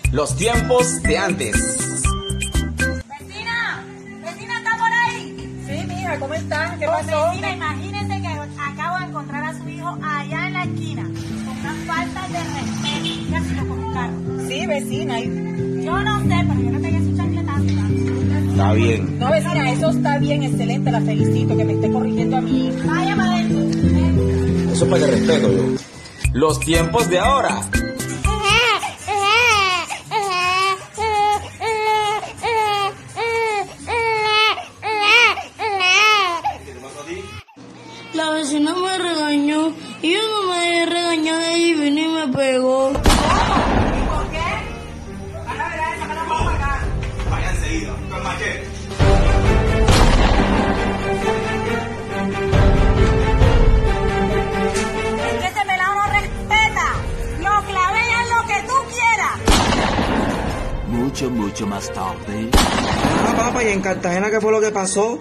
Los tiempos de antes. ¡Vecina! ¡Vecina, está por ahí! Sí, mija, ¿cómo estás? ¿Qué pasó? Vecina, imagínense que acabo de encontrar a su hijo allá en la esquina, con una falta de respeto, casi lo con un carro. Sí, vecina. Yo no sé, pero yo no tenía su chancletazo. Está bien. No, vecina, eso está bien, excelente, la felicito, que me esté corrigiendo a mi hija. Vaya para adentro. Eso es para que respeto yo. Los tiempos de ahora. La vecina me regañó y yo no me dejé regañar de ella y vino y me pegó. ¿Por qué? Vaya enseguida, con machete. Es que ese pelado no respeta. Lo clavé y haz lo que tú quieras. Mucho más tarde. Ah, papá, ¿y en Cartagena qué fue lo que pasó?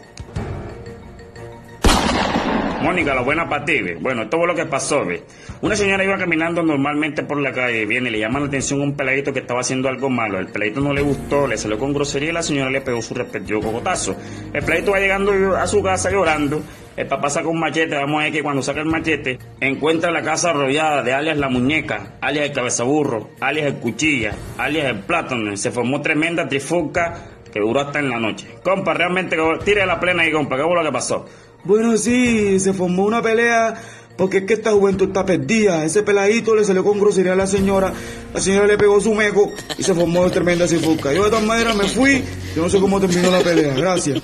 Mónica, la buena para ti, ¿ve? Bueno, esto fue lo que pasó, ¿ve? Una señora iba caminando normalmente por la calle, viene y le llama la atención a un peladito que estaba haciendo algo malo. El peladito no le gustó, le salió con grosería y la señora le pegó su respectivo cocotazo. El peladito va llegando a su casa llorando. El papá saca un machete, vamos a ver que cuando saca el machete, encuentra la casa arrollada de alias la muñeca, alias el cabezaburro, alias el cuchilla, alias el plátano. Se formó tremenda trifulca que duró hasta en la noche. Compa, realmente, tire la plena ahí, compa, ¿qué fue lo que pasó? Bueno, sí, se formó una pelea porque es que esta juventud está perdida. Ese peladito le salió con grosería a la señora le pegó su meco y se formó tremenda cifusca. Yo de todas maneras me fui, yo no sé cómo terminó la pelea, gracias.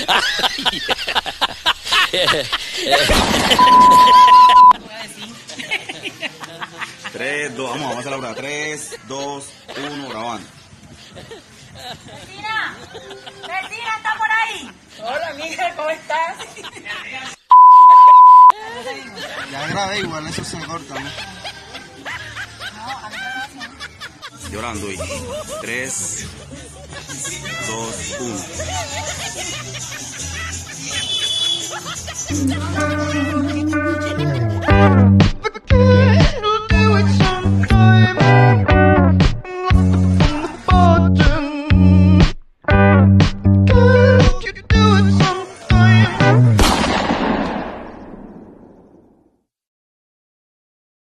3, 2, vamos a hacer la prueba. 3, 2, 1, grabando. Vecina, vecina, ¿está por ahí? Hola, mija, ¿cómo estás? Ya grabé, igual eso se corta, ¿no? Llorando y 3, 2, 1.